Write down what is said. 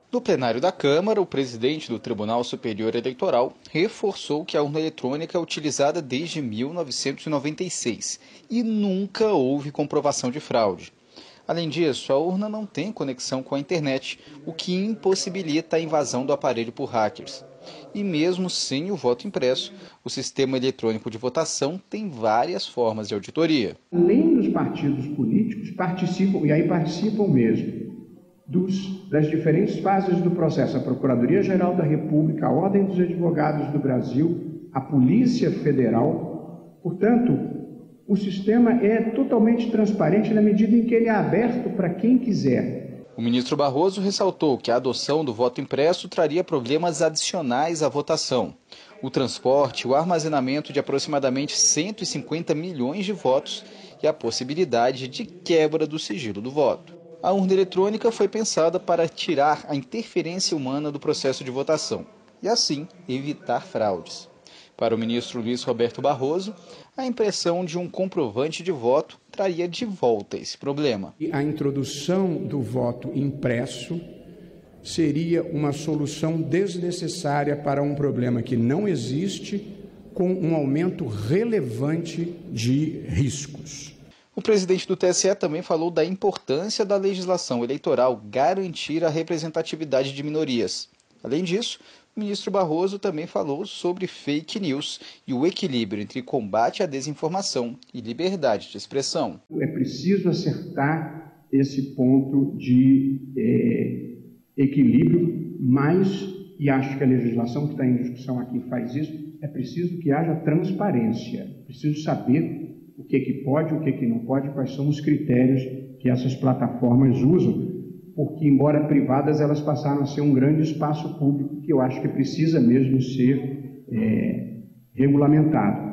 No plenário da Câmara, o presidente do Tribunal Superior Eleitoral reforçou que a urna eletrônica é utilizada desde 1996 e nunca houve comprovação de fraude. Além disso, a urna não tem conexão com a internet, o que impossibilita a invasão do aparelho por hackers. E mesmo sem o voto impresso, o sistema eletrônico de votação tem várias formas de auditoria. Além dos partidos políticos, participam mesmo das diferentes fases do processo, a Procuradoria-Geral da República, a Ordem dos Advogados do Brasil, a Polícia Federal. Portanto, o sistema é totalmente transparente na medida em que ele é aberto para quem quiser. O ministro Barroso ressaltou que a adoção do voto impresso traria problemas adicionais à votação. O transporte, o armazenamento de aproximadamente 150 milhões de votos e a possibilidade de quebra do sigilo do voto. A urna eletrônica foi pensada para tirar a interferência humana do processo de votação e, assim, evitar fraudes. Para o ministro Luiz Roberto Barroso, a impressão de um comprovante de voto traria de volta esse problema. A introdução do voto impresso seria uma solução desnecessária para um problema que não existe, com um aumento relevante de riscos. O presidente do TSE também falou da importância da legislação eleitoral garantir a representatividade de minorias. Além disso, o ministro Barroso também falou sobre fake news e o equilíbrio entre combate à desinformação e liberdade de expressão. É preciso acertar esse ponto de equilíbrio, e acho que a legislação que está em discussão aqui faz isso. É preciso que haja transparência, é preciso saber o que pode, o que não pode, quais são os critérios que essas plataformas usam, porque, embora privadas, elas passaram a ser um grande espaço público que eu acho que precisa mesmo ser regulamentado.